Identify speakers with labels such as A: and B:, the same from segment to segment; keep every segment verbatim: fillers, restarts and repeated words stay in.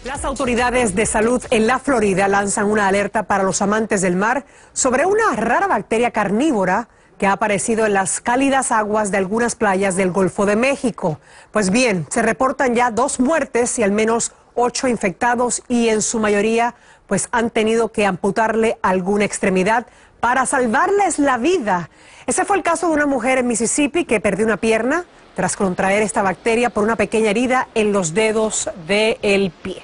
A: Las autoridades de salud en la Florida lanzan una alerta para los amantes del mar sobre una rara bacteria carnívora que ha aparecido en las cálidas aguas de algunas playas del Golfo de México. Pues bien, se reportan ya dos muertes y al menos ocho infectados y en su mayoría pues han tenido que amputarle alguna extremidad para salvarles la vida. Ese fue el caso de una mujer en Mississippi que perdió una pierna tras contraer esta bacteria por una pequeña herida en los dedos del pie.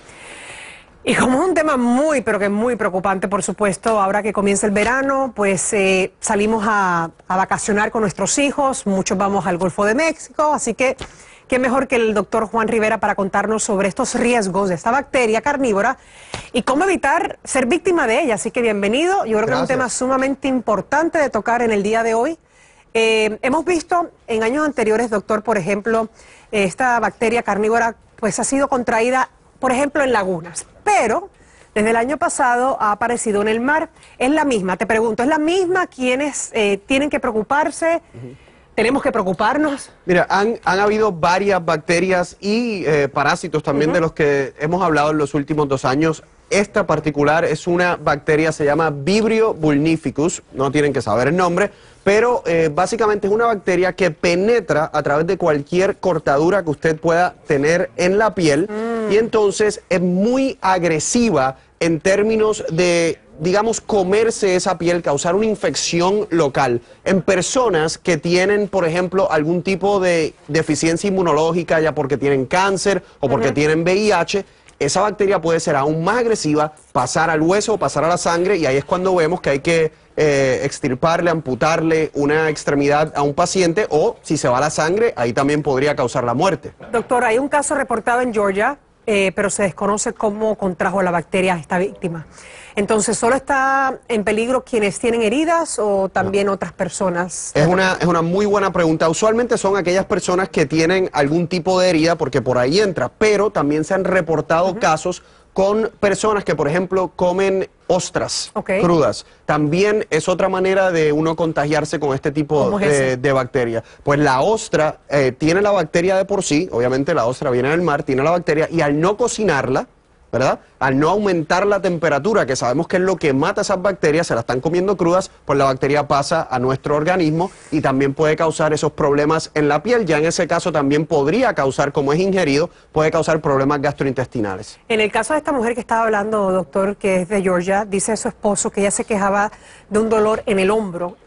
A: Y como es un tema muy, pero que muy preocupante, por supuesto, ahora que comienza el verano, pues eh, salimos a, a vacacionar con nuestros hijos, muchos vamos al Golfo de México, así que qué mejor que el doctor Juan Rivera para contarnos sobre estos riesgos de esta bacteria carnívora y cómo evitar ser víctima de ella. Así que bienvenido, yo creo Gracias. que es un tema sumamente importante de tocar en el día de hoy. Eh, hemos visto en años anteriores, doctor, por ejemplo, eh, esta bacteria carnívora pues ha sido contraída, por ejemplo, en lagunas, pero desde el año pasado ha aparecido en el mar. Es la misma, te pregunto, ¿es la misma? ¿Quiénes eh, tienen que preocuparse? Uh-huh. ¿Tenemos que preocuparnos?
B: Mira, han, han habido varias bacterias y eh, parásitos también uh-huh. de los que hemos hablado en los últimos dos años. Esta particular es una bacteria, se llama Vibrio vulnificus, no tienen que saber el nombre, pero eh, básicamente es una bacteria que penetra a través de cualquier cortadura que usted pueda tener en la piel mm. y entonces es muy agresiva en términos de, digamos, comerse esa piel, causar una infección local en personas que tienen, por ejemplo, algún tipo de deficiencia inmunológica, ya porque tienen cáncer o porque uh-huh. tienen V I H. Esa bacteria puede ser aún más agresiva, pasar al hueso o pasar a la sangre, y ahí es cuando vemos que hay que eh, extirparle, amputarle una extremidad a un paciente, o si se va la sangre, ahí también podría causar la muerte.
A: Doctor, hay un caso reportado en Georgia, eh, pero se desconoce cómo contrajo la bacteria a esta víctima. Entonces, ¿solo está en peligro quienes tienen heridas o también no. otras personas?
B: Es una, es una muy buena pregunta. Usualmente son aquellas personas que tienen algún tipo de herida porque por ahí entra, pero también se han reportado uh-huh. casos con personas que, por ejemplo, comen ostras okay. crudas. También es otra manera de uno contagiarse con este tipo de, de bacteria. Pues la ostra eh, tiene la bacteria de por sí, obviamente la ostra viene del mar, tiene la bacteria, y al no cocinarla, ¿verdad? Al no aumentar la temperatura, que sabemos que es lo que mata esas bacterias, se las están comiendo crudas, pues la bacteria pasa a nuestro organismo y también puede causar esos problemas en la piel. Ya en ese caso también podría causar, como es ingerido, puede causar problemas gastrointestinales.
A: En el caso de esta mujer que estaba hablando, doctor, que es de Georgia, dice su esposo que ella se quejaba de un dolor en el hombro.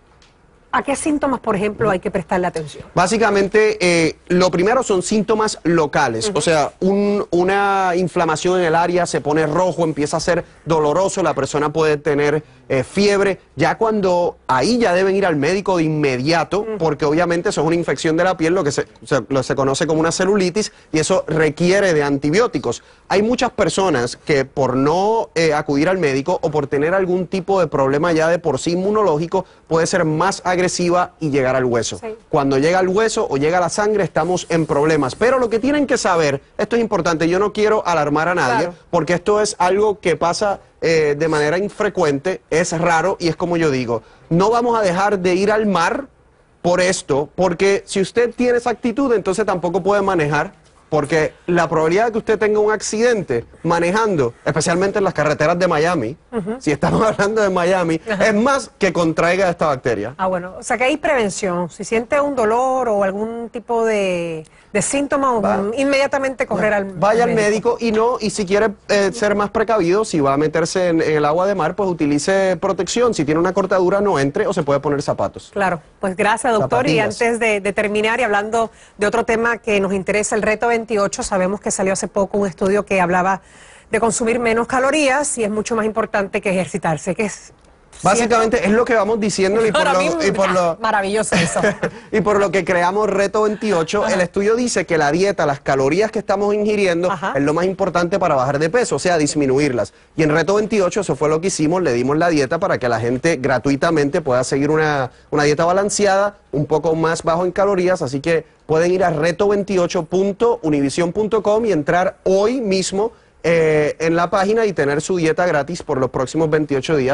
A: ¿A qué síntomas, por ejemplo, hay que prestarle atención?
B: Básicamente, eh, lo primero son síntomas locales, uh-huh. o sea, un, una inflamación en el área, se pone rojo, empieza a ser doloroso, la persona puede tener eh, fiebre. Ya cuando ahí ya deben ir al médico de inmediato, uh-huh. porque obviamente eso es una infección de la piel, lo que se, se, lo, se conoce como una celulitis, y eso requiere de antibióticos. Hay muchas personas que por no eh, acudir al médico o por tener algún tipo de problema ya de por sí inmunológico, puede ser más agresiva y llegar al hueso. Sí. Cuando llega al hueso o llega a la sangre, estamos en problemas. Pero lo que tienen que saber, esto es importante, yo no quiero alarmar a nadie, claro. porque esto es algo que pasa eh, de manera infrecuente, es raro, y es como yo digo, no vamos a dejar de ir al mar por esto, porque si usted tiene esa actitud, entonces tampoco puede manejar. Porque la probabilidad de que usted tenga un accidente manejando, especialmente en las carreteras de Miami, uh-huh. si estamos hablando de Miami, uh-huh. es más que contraiga esta bacteria.
A: Ah, bueno, o sea que hay prevención. Si siente un dolor o algún tipo de, de síntoma, Va. inmediatamente correr al médico.
B: Vaya al médico y no, y si quiere eh, ser más precavido, si va a meterse en, en el agua de mar, pues utilice protección. Si tiene una cortadura, no entre, o se puede poner zapatos.
A: Claro, pues gracias, doctor. Zapatillas. Y antes de, de terminar y hablando de otro tema que nos interesa, el reto veintiocho, sabemos que salió hace poco un estudio que hablaba de consumir menos calorías y es mucho más importante que ejercitarse, que es
B: básicamente es lo que vamos diciendo y por, lo, mismo, y por lo
A: maravilloso eso.
B: Y por lo que creamos Reto veintiocho, Ajá. el estudio dice que la dieta, las calorías que estamos ingiriendo Ajá. es lo más importante para bajar de peso, o sea, disminuirlas. Y en Reto veintiocho eso fue lo que hicimos, le dimos la dieta para que la gente gratuitamente pueda seguir una, una dieta balanceada, un poco más bajo en calorías, así que pueden ir a reto veintiocho punto univision punto com y entrar hoy mismo eh, en la página y tener su dieta gratis por los próximos veintiocho días.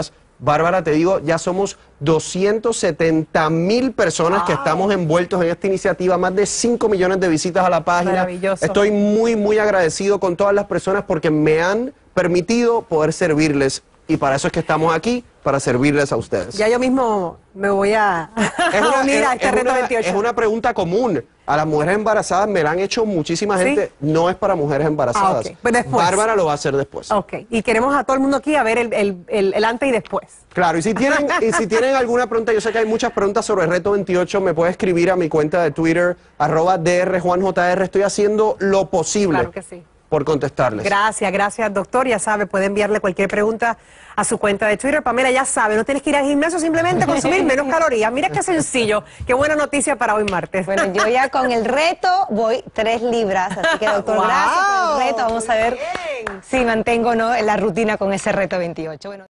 B: Bárbara, te digo, ya somos doscientas setenta mil personas wow. que estamos envueltos en esta iniciativa, más de cinco millones de visitas a la página.
A: Maravilloso.
B: Estoy muy, muy agradecido con todas las personas porque me han permitido poder servirles y para eso es que estamos aquí, para servirles a ustedes.
A: Ya yo mismo me voy a,
B: es una,
A: a unir
B: es,
A: a este
B: es
A: reto
B: una,
A: veintiocho.
B: Es una pregunta común. A las mujeres embarazadas me la han hecho muchísima gente. ¿Sí? No es para mujeres embarazadas.
A: Ah, okay. Pues después.
B: Bárbara lo va a hacer después.
A: Ok. Y queremos a todo el mundo aquí a ver el, el, el, el antes y después.
B: Claro, y si tienen y si tienen alguna pregunta, yo sé que hay muchas preguntas sobre el reto veintiocho, me puede escribir a mi cuenta de Twitter, arroba drjuanjr. Estoy haciendo lo posible.
A: Claro que sí.
B: Por contestarles.
A: Gracias, gracias, doctor. Ya sabe, puede enviarle cualquier pregunta a su cuenta de Twitter. Pamela, ya sabe, no tienes que ir al gimnasio, simplemente consumir menos calorías. Mira qué sencillo. Qué buena noticia para hoy martes.
C: Bueno, yo ya con el reto voy tres libras. Así que, doctor, wow. gracias por el reto. Vamos a ver Bien. si mantengo o no la rutina con ese reto veintiocho. Bueno.